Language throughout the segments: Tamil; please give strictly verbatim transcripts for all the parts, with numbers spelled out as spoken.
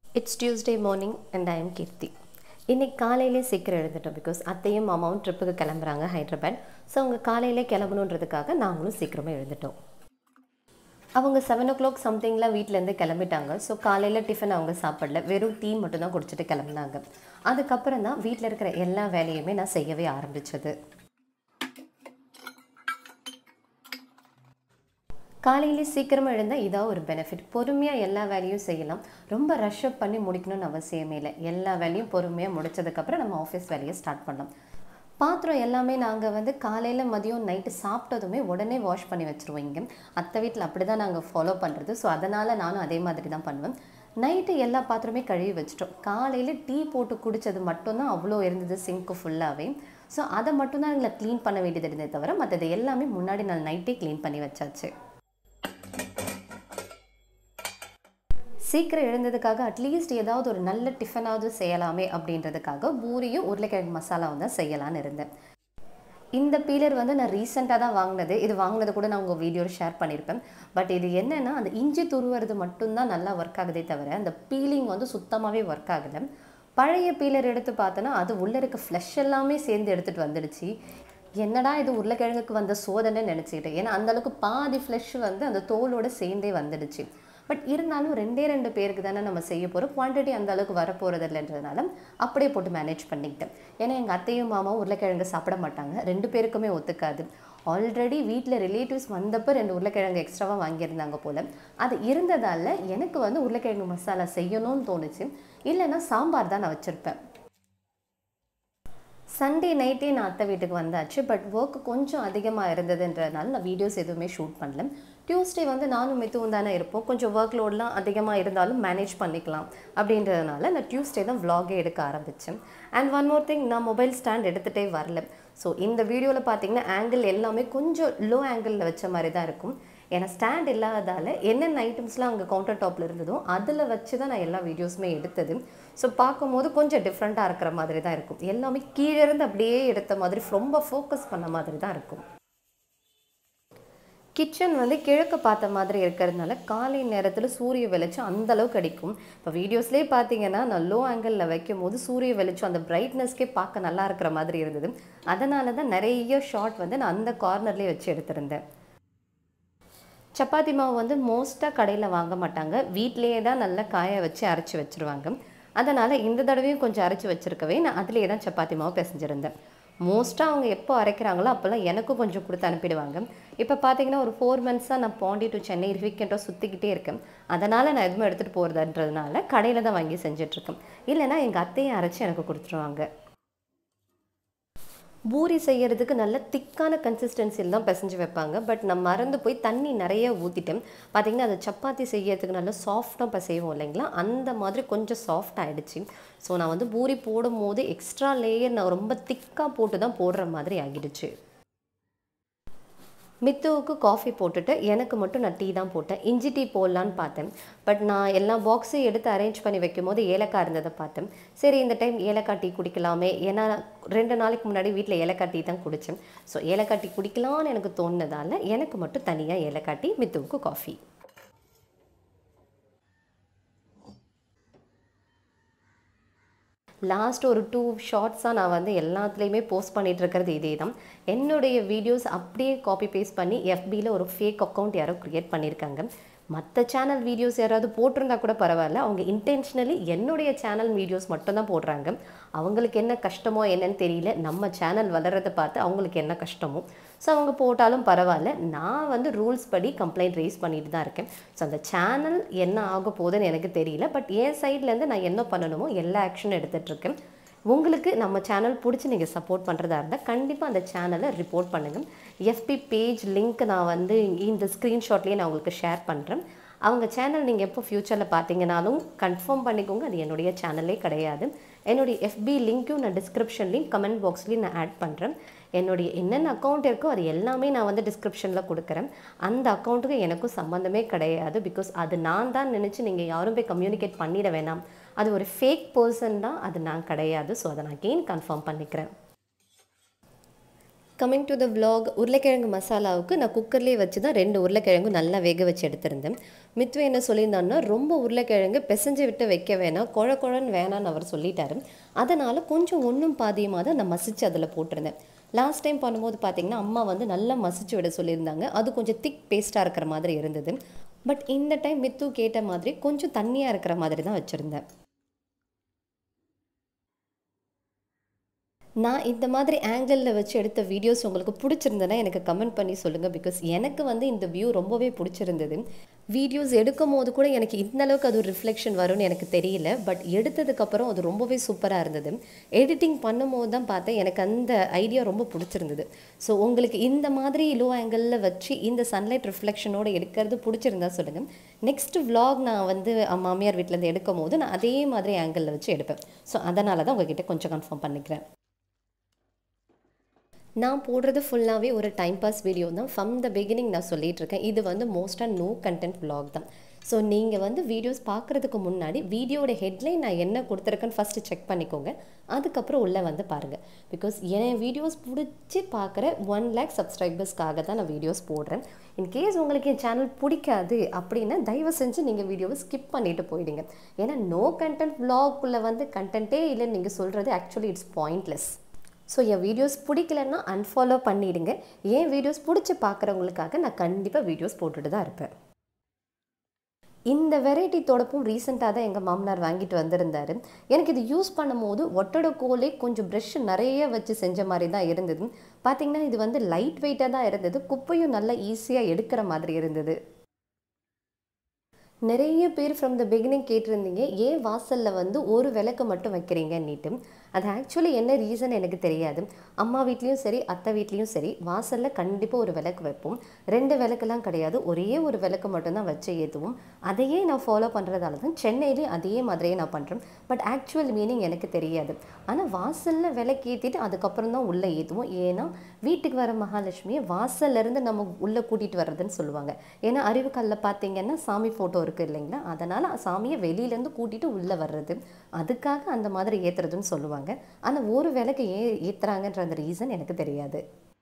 It's Tuesday morning and I am Kirti. இன்னைக்கு காலையிலே சீக்கிரம் எழுந்துட்டோம் பிகாஸ் அத்தையும் மாமாவும் ட்ரிப்புக்கு கிளம்புறாங்க ஹைதராபாத். ஸோ அவங்க காலையிலே கிளம்பணுன்றதுக்காக நாங்களும் சீக்கிரமாக எழுந்துட்டோம். அவங்க செவன் ஓ கிளாக் சம்திங்லாம் வீட்டிலேருந்து கிளம்பிட்டாங்க. ஸோ காலையில் டிஃபன் அவங்க சாப்பிடல, வெறும் டீ மட்டும் தான் குடிச்சிட்டு கிளம்புனாங்க. அதுக்கப்புறம் தான் வீட்டில் இருக்கிற எல்லா வேலையுமே நான் செய்யவே ஆரம்பித்தது. காலையிலே சீக்கிரமாக எழுந்தால் இதாக ஒரு பெனிஃபிட். பொறுமையாக எல்லா வேலையும் செய்யலாம். ரொம்ப ரஷ் அப் பண்ணி முடிக்கணும்னு அவசியமே இல்லை. எல்லா வேலையும் பொறுமையாக முடித்ததுக்கப்புறம் நம்ம ஆஃபீஸ் வேலையை ஸ்டார்ட் பண்ணலாம். பாத்திரம் எல்லாமே நாங்கள் வந்து காலையில் மதியம் நைட்டு சாப்பிட்டதுமே உடனே வாஷ் பண்ணி வச்சுருவோம். இங்கே அத்தை வீட்டில் அப்படி தான் நாங்கள் ஃபாலோ பண்ணுறது. ஸோ அதனால் நானும் அதே மாதிரி தான் பண்ணுவேன். நைட்டு எல்லா பாத்திரமே கழுவி வச்சிட்டோம். காலையில் டீ போட்டு குடித்தது மட்டும்தான் அவ்வளோ இருந்தது சிங்க்கு ஃபுல்லாகவே. ஸோ அதை மட்டும்தான் எங்களை க்ளீன் பண்ண வேண்டியது இருந்தே தவிர மற்றது எல்லாமே முன்னாடி நாள் நைட்டே க்ளீன் பண்ணி வச்சாச்சு. சீக்கிரம் எழுந்ததுக்காக அட்லீஸ்ட் ஏதாவது ஒரு நல்ல டிஃபனாவது செய்யலாமே அப்படின்றதுக்காக பூரியும் உருளைக்கிழங்கு மசாலாவும் தான் செய்யலான்னு இருந்தேன். இந்த பீலர் வந்து நான் ரீசெண்டாக தான் வாங்கினது. இது வாங்கினது கூட நான் உங்கள் வீடியோவில் ஷேர் பண்ணியிருப்பேன். பட் இது என்னென்னா அந்த இஞ்சி துருவுறது மட்டும்தான் நல்லா ஒர்க் ஆகுதே தவிர அந்த பீலிங் வந்து சுத்தமாகவே ஒர்க் ஆகலை. பழைய பீலர் எடுத்து பார்த்தோன்னா அது உள்ளே இருக்க ஃப்ளஷ் எல்லாமே சேர்ந்து எடுத்துகிட்டு வந்துடுச்சு. என்னடா இது உருளைக்கிழங்குக்கு வந்த சோதனை நினச்சிக்கிட்டேன். ஏன்னா அந்தளவுக்கு பாதி ஃப்ளஷ் வந்து அந்த தோலோடு சேர்ந்தே வந்துடுச்சு. பட் இருந்தாலும் ரெண்டே ரெண்டு பேருக்கு தானே நம்ம செய்ய போகிறோம். குவான்டிட்டி அந்த அளவுக்கு வரப்போகிறது இல்லைன்றதுனால அப்படியே போட்டு மேனேஜ் பண்ணிக்கிட்டேன். ஏன்னா எங்கள் அத்தையும் மாமாவும் உருளைக்கிழங்கு சாப்பிட மாட்டாங்க. ரெண்டு பேருக்குமே ஒத்துக்காது. ஆல்ரெடி வீட்டில் ரிலேட்டிவ்ஸ் வந்தப்போ ரெண்டு உருளைக்கிழங்கு எக்ஸ்ட்ராவாக வாங்கியிருந்தாங்க போல். அது இருந்ததால் எனக்கு வந்து உருளைக்கிழங்கு மசாலா செய்யணும்னு தோணுச்சு. இல்லைன்னா சாம்பார் தான் நான் வச்சுருப்பேன். சண்டே நைட்டே நான் அத்தை வீட்டுக்கு வந்தாச்சு. பட் ஒர்க் கொஞ்சம் அதிகமாக இருந்ததுன்றதுனால நான் வீடியோஸ் எதுவுமே ஷூட் பண்ணல. டியூஸ்டே வந்து நானும் மித்துவும் தானே இருப்போம். கொஞ்சம் ஒர்க் லோடெலாம் அதிகமாக இருந்தாலும் மேனேஜ் பண்ணிக்கலாம் அப்படின்றதுனால நான் டியூஸ்டே தான் விலாகே எடுக்க ஆரம்பித்தேன். அண்ட் ஒன் மோர் திங், நான் மொபைல் ஸ்டாண்ட் எடுத்துகிட்டே வரல. ஸோ இந்த வீடியோவில் பார்த்தீங்கன்னா ஆங்கிள் எல்லாமே கொஞ்சம் லோ ஆங்கிளில் வச்ச மாதிரி தான் இருக்கும். ஏன்னா ஸ்டாண்ட் இல்லாததால் என்னென்ன ஐட்டம்ஸ்லாம் அங்கே கவுண்டர் டாப்பில் இருந்ததோ அதில் வச்சு தான் நான் எல்லா வீடியோஸுமே எடுத்தது. ஸோ பார்க்கும்போது கொஞ்சம் டிஃப்ரெண்ட்டாக இருக்கிற மாதிரி தான் இருக்கும். எல்லாமே கீழே இருந்து அப்படியே எடுத்த மாதிரி ரொம்ப ஃபோக்கஸ் பண்ண மாதிரி தான் இருக்கும். கிச்சன் வந்து கிழக்கு பார்த்த மாதிரி இருக்கிறதுனால காலை நேரத்தில் சூரிய வெளிச்சம் அந்தளவுக்கு அடிக்கும். இப்போ வீடியோஸ்லேயே பார்த்தீங்கன்னா நான் லோ ஆங்கிளில் வைக்கும் போது சூரிய வெளிச்சம் அந்த பிரைட்னஸ்க்கே பார்க்க நல்லா இருக்கிற மாதிரி இருந்தது. அதனால தான் நிறைய ஷாட் வந்து நான் அந்த கார்னர்லேயே வச்சு எடுத்திருந்தேன். சப்பாத்தி மாவு வந்து மோஸ்ட்டாக கடையில் வாங்க மாட்டாங்க. வீட்டிலேயே தான் நல்லா காய வச்சு அரைச்சி வச்சுருவாங்க. அதனால் இந்த தடவையும் கொஞ்சம் அரைச்சி வச்சுருக்கவே நான் அதிலேயே தான் சப்பாத்தி மாவு பிசைஞ்சிருந்தேன். மோஸ்ட்டாக அவங்க எப்போ அரைக்கிறாங்களோ அப்போல்லாம் எனக்கும் கொஞ்சம் கொடுத்து அனுப்பிடுவாங்க. இப்போ பார்த்தீங்கன்னா ஒரு ஃபோர் மந்த்ஸாக நான் பாண்டி டு சென்னை வீக்கெண்டாக சுற்றிக்கிட்டே இருக்கேன். அதனால் நான் எதுவுமே எடுத்துகிட்டு போகிறதுன்றதுனால கடையில் தான் வாங்கி செஞ்சிட்ருக்கேன். இல்லைனா எங்கள் அத்தையை அரைச்சி எனக்கு கொடுத்துருவாங்க. பூரி செய்கிறதுக்கு நல்ல திக்கான கன்சிஸ்டன்சியில் தான் பிசைஞ்சு வைப்பாங்க. பட் நான் மறந்து போய் தண்ணி நிறைய ஊற்றிட்டேன். பார்த்திங்கன்னா அது சப்பாத்தி செய்யறதுக்கு நல்லா சாஃப்டாக பிசைவோம் இல்லைங்களா, அந்த மாதிரி கொஞ்சம் சாஃப்ட் ஆகிடுச்சு. ஸோ நான் வந்து பூரி போடும் போது எக்ஸ்ட்ரா லேயர் நான் ரொம்ப திக்காக போட்டு தான் போடுற மாதிரி ஆகிடுச்சு. மித்துவுக்கு காஃபி போட்டுட்டு எனக்கு மட்டும் நான் டீ தான் போட்டேன். இஞ்சி டீ போடலான்னு பார்த்தேன். பட் நான் எல்லா பாக்ஸையும் எடுத்து அரேஞ்ச் பண்ணி வைக்கும் போது ஏலக்காய் இருந்ததை பார்த்தேன். சரி இந்த டைம் ஏலக்காய் டீ குடிக்கலாமே, ஏன்னா ரெண்டு நாளைக்கு முன்னாடி வீட்டில் ஏலக்காய் டீ தான் குடித்தேன். ஸோ ஏலக்காய் டீ குடிக்கலான்னு எனக்கு தோணுனதால் எனக்கு மட்டும் தனியாக ஏலக்காய் டீ, மித்துவுக்கு காஃபி. லாஸ்ட் ஒரு டூ ஷார்ட்ஸாக நான் வந்து எல்லாத்துலேயுமே போஸ்ட் பண்ணிகிட்டு இருக்கிறது இதே தான். என்னுடைய வீடியோஸ் அப்படியே காப்பி பேஸ்ட் பண்ணி எஃபியில் ஒரு ஃபேக் அக்கௌண்ட் யாரோ க்ரியேட் பண்ணியிருக்காங்க. மற்ற சேனல் வீடியோஸ் யாராவது போட்டிருந்தா கூட பரவாயில்ல, அவங்க இன்டென்ஷனலி என்னுடைய சேனல் வீடியோஸ் மட்டும்தான் போடுறாங்க. அவங்களுக்கு என்ன கஷ்டமோ என்னன்னு தெரியல, நம்ம சேனல் வளர்கிறத பார்த்து அவங்களுக்கு என்ன கஷ்டமோ. ஸோ அவங்க போட்டாலும் பரவாயில்ல, நான் வந்து ரூல்ஸ் படி கம்ப்ளைண்ட் ரைஸ் பண்ணிட்டு தான் இருக்கேன். ஸோ அந்த சேனல் என்ன ஆக போகுதுன்னு எனக்கு தெரியல. பட் என் சைட்லேருந்து நான் என்ன பண்ணணுமோ எல்லா ஆக்ஷனும் எடுத்துகிட்ருக்கேன். உங்களுக்கு நம்ம சேனல் பிடிச்சி நீங்கள் சப்போர்ட் பண்ணுறதா இருந்தால் கண்டிப்பாக அந்த சேனலை ரிப்போர்ட் பண்ணுங்கள். எஃபி பேஜ் லிங்க் நான் வந்து இந்த ஸ்க்ரீன்ஷாட்லேயே நான் உங்களுக்கு ஷேர் பண்ணுறேன். அவங்க சேனல் நீங்கள் எப்போ ஃப்யூச்சரில் பார்த்தீங்கனாலும் கன்ஃபார்ம் பண்ணிக்கோங்க, அது என்னுடைய சேனலே கிடையாது. என்னுடைய எஃபி லிங்க்கும் நான் டிஸ்கிரிப்ஷன்லேயும் கமெண்ட் பாக்ஸ்லேயும் நான் ஆட் பண்ணுறேன். என்னுடைய என்னென்ன அக்கௌண்ட் இருக்கோ அது எல்லாமே நான் வந்து டிஸ்கிரிப்ஷனில் கொடுக்குறேன். அந்த அக்கௌண்ட்டுக்கு எனக்கும் சம்மந்தமே கிடையாது. பிகாஸ் அது நான் தான் நினச்சி நீங்கள் யாரும் போய் கம்யூனிகேட் பண்ணிட வேணாம். அது ஒரு ஃபேக் பர்சன் தான், அது நான் கிடையாது. ஸோ அதை நான் கெயின் கன்ஃபார்ம் பண்ணிக்கிறேன். கமிங் டு த vlog, உருளைக்கிழங்கு மசாலாவுக்கு நான் குக்கர்லேயே வச்சு தான் ரெண்டு உருளைக்கிழங்கும் நல்லா வேக வச்சு எடுத்திருந்தேன். மித்வு என்ன சொல்லியிருந்தான்னா, ரொம்ப உருளைக்கிழங்கு பிசைஞ்சு விட்டு வைக்க வேணாம், குழ குழன்னு வேணான்னு அவர் சொல்லிட்டாரு. அதனால் கொஞ்சம் ஒன்றும் பாதியமாக தான் நான் மசிச்சு அதில் போட்டிருந்தேன். லாஸ்ட் டைம் பண்ணும்போது பார்த்தீங்கன்னா அம்மா வந்து நல்லா மசிச்சு விட சொல்லியிருந்தாங்க. அது கொஞ்சம் திக் பேஸ்ட்டாக இருக்கிற மாதிரி இருந்தது. பட் இந்த டைம் மித்து கேட்ட மாதிரி கொஞ்சம் தண்ணியாக இருக்கிற மாதிரி தான் வச்சுருந்தேன். நான் இந்த மாதிரி ஆங்கிளில் வச்சு எடுத்த வீடியோஸ் உங்களுக்கு பிடிச்சிருந்ததுன்னா எனக்கு கமெண்ட் பண்ணி சொல்லுங்கள். பிகாஸ் எனக்கு வந்து இந்த வியூ ரொம்பவே பிடிச்சிருந்தது. வீடியோஸ் எடுக்கும் போது கூட எனக்கு இந்த அளவுக்கு அது ஒரு ரிஃப்ளெக்ஷன் வரும்னு எனக்கு தெரியல. பட் எடுத்ததுக்கப்புறம் அது ரொம்பவே சூப்பராக இருந்தது. எடிட்டிங் பண்ணும்போது தான் பார்த்தேன் எனக்கு அந்த ஐடியா ரொம்ப பிடிச்சிருந்தது. ஸோ உங்களுக்கு இந்த மாதிரி லோ ஆங்கிளில் வச்சு இந்த சன்லைட் ரிஃப்ளெக்ஷனோடு எடுக்கிறது பிடிச்சிருந்தா சொல்லுங்கள். நெக்ஸ்ட் vlog நான் வந்து மாமியார் வீட்டிலேருந்து எடுக்கும் போது நான் அதே மாதிரி ஆங்கிளில் வச்சு எடுப்பேன். ஸோ அதனால தான் உங்ககிட்ட கொஞ்சம் கன்ஃபார்ம் பண்ணிக்கிறேன். நான் போடுறது ஃபுல்லாகவே ஒரு டைம் பாஸ் வீடியோ தான். ஃப்ரம் த பிகினிங் நான் சொல்லிகிட்ருக்கேன், இது வந்து மோஸ்ட்டாக நோ கண்டென்ட் vlog தான். ஸோ நீங்கள் வந்து வீடியோஸ் பார்க்குறதுக்கு முன்னாடி வீடியோட ஹெட்லைன் நான் என்ன கொடுத்துருக்கேன்னு ஃபஸ்ட்டு செக் பண்ணிக்கோங்க. அதுக்கப்புறம் உள்ளே வந்து பாருங்கள். பிகாஸ் என் வீடியோஸ் பிடிச்சி பார்க்குற ஒன் லேக் சப்ஸ்கிரைபர்ஸ்க்காக தான் நான் வீடியோஸ் போடுறேன். இன்கேஸ் உங்களுக்கு என் சேனல் பிடிக்காது அப்படின்னா தயவு செஞ்சு நீங்கள் வீடியோவை ஸ்கிப் பண்ணிவிட்டு போயிடுங்க. ஏன்னா நோ கண்டென்ட் vlogக்குள்ளே வந்து கண்டென்ட்டே இல்லைன்னு நீங்கள் சொல்கிறது ஆக்சுவலி இட்ஸ் பாயிண்ட்லெஸ். ஸோ என் வீடியோஸ் பிடிக்கலன்னா அன்ஃபாலோ பண்ணிவிடுங்க. என் வீடியோஸ் பிடிச்சி பார்க்குறவங்களுக்காக நான் கண்டிப்பாக வீடியோஸ் போட்டுட்டு தான் இருப்பேன். இந்த வெரைட்டி தொடப்பும் ரீசெண்டாக தான் எங்கள் மாமனார் வாங்கிட்டு வந்திருந்தார். எனக்கு இது யூஸ் பண்ணும் போது ஒட்டோட கோலே கொஞ்சம் ப்ரெஷ் நிறைய வச்சு செஞ்ச மாதிரி தான் இருந்தது. பார்த்திங்கன்னா இது வந்து லைட் வெயிட்டாக தான் இருந்தது. குப்பையும் நல்லா ஈஸியாக எடுக்கிற மாதிரி இருந்தது. நிறைய பேர் ஃப்ரம் த பிகினிங் கேட்டிருந்தீங்க, ஏன் வாசலில் வந்து ஒரு விளக்கு மட்டும் வைக்கிறீங்கன்னுட்டு. அது ஆக்சுவலி என்ன ரீசன் எனக்கு தெரியாது. அம்மா வீட்லேயும் சரி அத்தை வீட்லேயும் சரி வாசலில் கண்டிப்பாக ஒரு விளக்கு வைப்போம். ரெண்டு விளக்குலாம் கிடையாது, ஒரே ஒரு விளக்கு மட்டும்தான் வச்சு ஏற்றுவோம். அதையே நான் ஃபாலோ பண்ணுறதால தான் சென்னையிலேயும் அதே மாதிரியே நான் பண்ணுறேன். பட் ஆக்சுவல் மீனிங் எனக்கு தெரியாது. ஆனால் வாசலில் விளக்கு ஏற்றிட்டு அதுக்கப்புறம் தான் உள்ளே ஏற்றுவோம். ஏன்னா வீட்டுக்கு வர மகாலட்சுமியை வாசல்லேருந்து நம்ம உள்ளே கூட்டிகிட்டு வர்றதுன்னு சொல்லுவாங்க. ஏன்னா அறிவுக்கல்ல பார்த்தீங்கன்னா சாமி ஃபோட்டோ இருக்குது இல்லைங்களா, அதனால் சாமியை வெளியிலேருந்து கூட்டிகிட்டு உள்ளே வர்றது, அதுக்காக அந்த மாதிரி ஏற்றுறதுன்னு சொல்லுவாங்க. ஆனால் ஒரு விளக்கு ஏன் ஏற்றுறாங்கன்ற அந்த ரீசன் எனக்கு தெரியாது.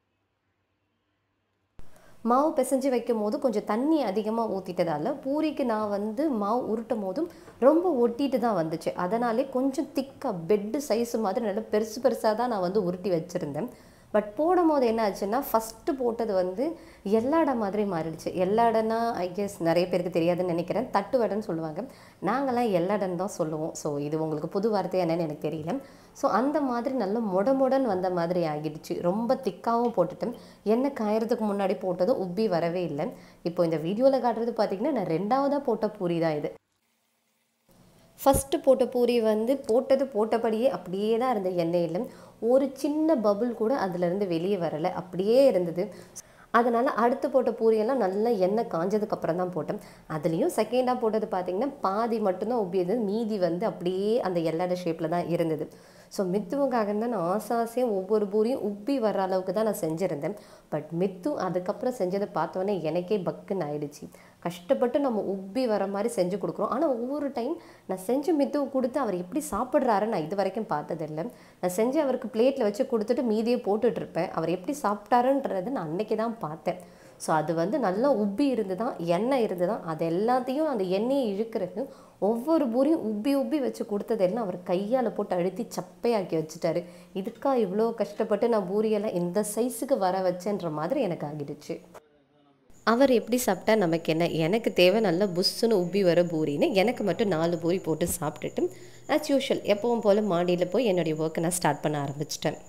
மாவு பிசைஞ்சு வைக்கும் போது கொஞ்சம் தண்ணி அதிகமாக ஊற்றிட்டதால பூரிக்கு நான் வந்து மாவு உருட்டும் போதும் ரொம்ப ஒட்டிட்டு தான் வந்துச்சு. அதனாலே கொஞ்சம் திக்காக பெட்டு சைஸு மாதிரி நல்லா பெருசு பெருசாக தான் நான் வந்து உருட்டி வச்சுருந்தேன். பட் போடும் போது என்ன ஆச்சுன்னா ஃபஸ்ட்டு போட்டது வந்து எல்லாடை மாதிரி மாறிடுச்சு. எல்லாடைன்னா ஐ கெஸ் நிறைய பேருக்கு தெரியாதுன்னு நினைக்கிறேன், தட்டு வடைன்னு சொல்லுவாங்க. நாங்களாம் எல்லாடைன்னு தான் சொல்லுவோம். ஸோ இது உங்களுக்கு புது வார்த்தை என்னன்னு எனக்கு தெரியல. ஸோ அந்த மாதிரி நல்ல மொட மொடன்னு வந்த மாதிரி ஆகிடுச்சு. ரொம்ப திக்காகவும் போட்டுட்டேன். எண்ணெய் காயறதுக்கு முன்னாடி போட்டதும் உப்பி வரவே இல்லை. இப்போ இந்த வீடியோவில் காட்டுறது பார்த்திங்கன்னா நான் ரெண்டாவதாக போட்ட பூரி தான் இது. ஃபஸ்ட்டு போட்ட பூரி வந்து போட்டது போட்டபடியே அப்படியே தான் இருந்த எண்ணெயில். ஒரு சின்ன பபுள் கூட அதிலேருந்து வெளியே வரலை, அப்படியே இருந்தது. அதனால் அடுத்து போட்ட பூரியெல்லாம் நல்லா எண்ணெய் காஞ்சதுக்கப்புறம் தான் போட்டேன். அதுலேயும் செகண்டாக போட்டது பார்த்திங்கன்னா பாதி மட்டும்தான் உப்பியது, மீதி வந்து அப்படியே அந்த எல்லாட ஷேப்பில் தான் இருந்தது. ஸோ மித்துவுக்காக தான் நான் ஆசை ஆசையாக ஒவ்வொரு பூரியும் உப்பி வர அளவுக்கு தான் நான் செஞ்சுருந்தேன். பட் மித்து அதுக்கப்புறம் செஞ்சதை பார்த்தோன்னே எனக்கே பக்குன்னு ஆயிடுச்சு. கஷ்டப்பட்டு நம்ம உப்பி வர மாதிரி செஞ்சு கொடுக்குறோம். ஆனால் ஒவ்வொரு டைம் நான் செஞ்சு மித்துவு கொடுத்து அவர் எப்படி சாப்பிட்றாருன்னு நான் இது வரைக்கும் பார்த்ததில்லை. நான் செஞ்சு அவருக்கு பிளேட்டில் வச்சு கொடுத்துட்டு மீதியை போட்டுட்ருப்பேன். அவர் எப்படி சாப்பிட்டாருன்றது நான் அன்றைக்கி தான் பார்த்தேன். ஸோ அது வந்து நல்லா உப்பி இருந்து தான், எண்ணெய் இருந்து தான், அது எல்லாத்தையும் அந்த எண்ணெயை இழுக்கிறது ஒவ்வொரு பூரியும் உப்பி உப்பி வச்சு கொடுத்ததெல்லாம் அவர் கையால் போட்டு அழுத்தி சப்பையாக்கி வச்சுட்டாரு. இதுக்கா இவ்வளோ கஷ்டப்பட்டு நான் பூரியெல்லாம் இந்த சைஸுக்கு வர வச்சேன்ற மாதிரி எனக்கு ஆகிடுச்சு. அவர் எப்படி சாப்பிட்டா நமக்கு என்ன, எனக்கு தேவை நல்லா புஷ்ஷுன்னு உப்பி வர பூரின்னு எனக்கு மட்டும் நாலு பூரி போட்டு சாப்பிட்டுட்டு ஆஸ் யூஷுவல் எப்பவும் போல் மாடியில் போய் என்னுடைய ஒர்க்கை நான் ஸ்டார்ட் பண்ண ஆரம்பிச்சிட்டேன்.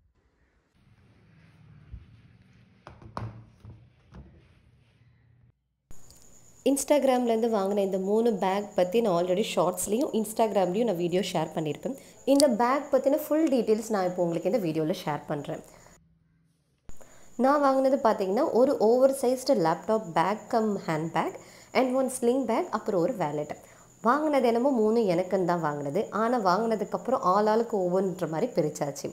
இன்ஸ்டாகிராம்லேருந்து வாங்கின இந்த மூணு பேக் பற்றி நான் ஆல்ரெடி ஷார்ட்ஸ்லேயும் இன்ஸ்டாகிராம்லேயும் நான் வீடியோ ஷேர் பண்ணியிருப்பேன். இந்த பேக் பற்றின ஃபுல் டீட்டெயில்ஸ் நான் இப்போ உங்களுக்கு இந்த வீடியோவில் ஷேர் பண்ணுறேன். நான் வாங்கினது பார்த்திங்கன்னா ஒரு oversized laptop bag cum handbag and one sling bag, அப்புறம் ஒரு வேலெட். வாங்கினது என்னமோ மூணு எனக்குன்னு தான் வாங்கினது. ஆனால் வாங்கினதுக்கப்புறம் ஆள் ஆளுக்கு ஒவ்வொன்ற மாதிரி பிரித்தாச்சு.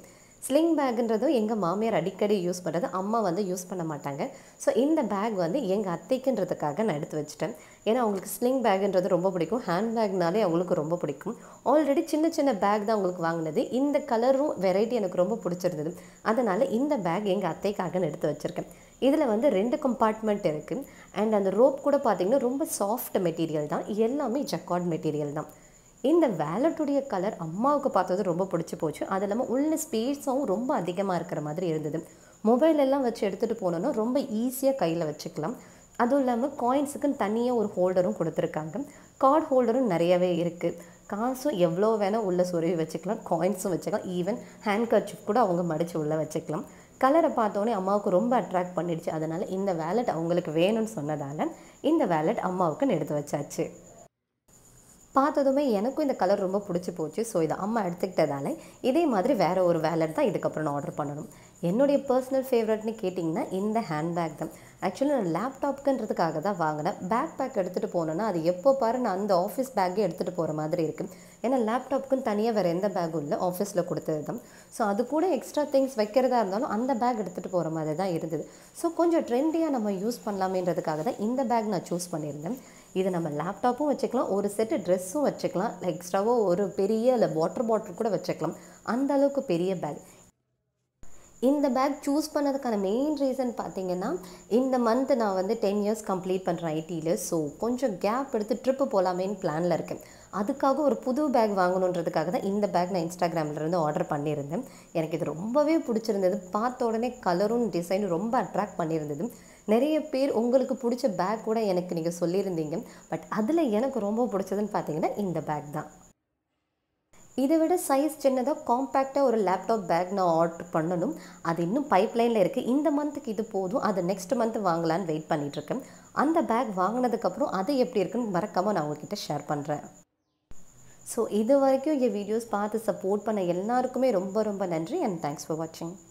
ஸ்லிங் பேக்குன்றதும் எங்கள் மாமியார் அடிக்கடி யூஸ் பண்ணுறது, அம்மா வந்து யூஸ் பண்ண மாட்டாங்க. ஸோ இந்த பேக் வந்து எங்கள் அத்தைக்குன்றதுக்காக நான் எடுத்து வச்சுட்டேன். ஏன்னா அவங்களுக்கு ஸ்லிங் பேக்குன்றது ரொம்ப பிடிக்கும். ஹேண்ட் பேக்னாலே அவங்களுக்கு ரொம்ப பிடிக்கும். ஆல்ரெடி சின்ன சின்ன பேக் தான் அவங்களுக்கு வாங்கினது. இந்த கலரும் வெரைட்டி எனக்கு ரொம்ப பிடிச்சிருந்தது. அதனால் இந்த பேக் எங்கள் அத்தைக்காக எடுத்து வச்சுருக்கேன். இதில் வந்து ரெண்டு கம்பார்ட்மெண்ட் இருக்குது. அண்ட் அந்த ரோப் கூட பார்த்திங்கன்னா ரொம்ப சாஃப்ட் மெட்டீரியல் தான். எல்லாமே ஜக்கார்ட் மெட்டீரியல் தான். இந்த வேலட்டுடைய கலர் அம்மாவுக்கு பார்த்தது ரொம்ப பிடிச்சி போச்சு. அது இல்லாமல் உள்ள ஸ்பேஸும் ரொம்ப அதிகமாக இருக்கிற மாதிரி இருந்தது. மொபைல் எல்லாம் வச்சு எடுத்துகிட்டு போனோன்னா ரொம்ப ஈஸியாக கையில் வச்சுக்கலாம். அதுவும் இல்லாமல் காயின்ஸுக்குன்னு தனியாக ஒரு ஹோல்டரும் கொடுத்துருக்காங்க. கார்டு ஹோல்டரும் நிறையவே இருக்குது. காசும் எவ்வளோ வேணால் உள்ளே சொருவி வச்சுக்கலாம், காயின்ஸும் வச்சுக்கலாம். ஈவன் ஹேண்ட் கர்ச்சீஃப் கூட அவங்க மடித்து உள்ளே வச்சுக்கலாம். கலரை பார்த்தோன்னே அம்மாவுக்கு ரொம்ப அட்ராக்ட் பண்ணிடுச்சு. அதனால் இந்த வேலட் அவங்களுக்கு வேணும்னு சொன்னதால் இந்த வேலட் அம்மாவுக்குன்னு எடுத்து வச்சாச்சு. பார்த்ததுமே எனக்கும் இந்த கலர் ரொம்ப பிடிச்சி போச்சு. ஸோ இதை அம்மா எடுத்துக்கிட்டதால இதே மாதிரி வேறு ஒரு வேலட் தான் இதுக்கப்புறம் நான் ஆர்டர் பண்ணணும். என்னுடைய பர்சனல் ஃபேவரட்னு கேட்டிங்கன்னா இந்த ஹேண்ட்பேக் தான். ஆக்சுவலி நான் லேப்டாப்புக்குன்றதுக்காக தான் வாங்கினேன். பேக் பேக் எடுத்துகிட்டு போனேன்னா அது எப்போ பாரு நான் அந்த ஆஃபீஸ் பேக்கே எடுத்துகிட்டு போகிற மாதிரி இருக்குது. ஏன்னா லேப்டாப்புக்குன்னு தனியாக வேறு எந்த பேக்கும் இல்லை, ஆஃபீஸில் கொடுத்தது தான். ஸோ அது கூட எக்ஸ்ட்ரா திங்ஸ் வைக்கிறதா இருந்தாலும் அந்த பேக் எடுத்துகிட்டு போகிற மாதிரி தான் இருந்தது. ஸோ கொஞ்சம் ட்ரெண்டியாக நம்ம யூஸ் பண்ணலாமேன்றதுக்காக தான் இந்த பேக் நான் சூஸ் பண்ணியிருந்தேன். இது நம்ம லேப்டாப்பும் வச்சுக்கலாம், ஒரு செட்டு ட்ரெஸ்ஸும் வச்சுக்கலாம், எக்ஸ்ட்ராவோ ஒரு பெரிய இல்லை வாட்டர் பாட்டில் கூட வச்சுக்கலாம். அந்த அளவுக்கு பெரிய பேக். இந்த பேக் சூஸ் பண்ணதுக்கான மெயின் ரீசன் பார்த்திங்கன்னா, இந்த மந்த் நான் வந்து டென் இயர்ஸ் கம்ப்ளீட் பண்ணுறேன் ஐடியில். ஸோ கொஞ்சம் கேப் எடுத்து ட்ரிப்பு போகலாமேன்னு பிளானில் இருக்கேன். அதுக்காக ஒரு புது பேக் வாங்கணுன்றதுக்காக தான் இந்த பேக் நான் இன்ஸ்டாகிராம்லேருந்து ஆர்டர் பண்ணியிருந்தேன். எனக்கு இது ரொம்பவே பிடிச்சிருந்தது. பார்த்த உடனே கலரும் டிசைனும் ரொம்ப அட்ராக்ட் பண்ணியிருந்தது. நிறைய பேர் உங்களுக்கு பிடிச்ச பேக் கூட எனக்கு நீங்கள் சொல்லியிருந்தீங்க. பட் அதில் எனக்கு ரொம்ப பிடிச்சதுன்னு பார்த்தீங்கன்னா இந்த பேக் தான். இதை விட சைஸ் சின்னதாக காம்பேக்டாக ஒரு லேப்டாப் பேக் நான் ஆர்டர் பண்ணணும். அது இன்னும் பைப்லைனில் இருக்குது. இந்த மந்த்துக்கு இது போதும், அது நெக்ஸ்ட் மந்த் வாங்கலான்னு வெயிட் பண்ணிகிட்ருக்கேன். அந்த பேக் வாங்கினதுக்கப்புறம் அது எப்படி இருக்குன்னு மறக்காமல் நான் உங்ககிட்ட ஷேர் பண்ணுறேன். ஸோ இது வரைக்கும் என் வீடியோஸ் பார்த்து சப்போர்ட் பண்ண எல்லாருக்குமே ரொம்ப ரொம்ப நன்றி. அண்ட் தேங்க்ஸ் ஃபார் வாட்சிங்.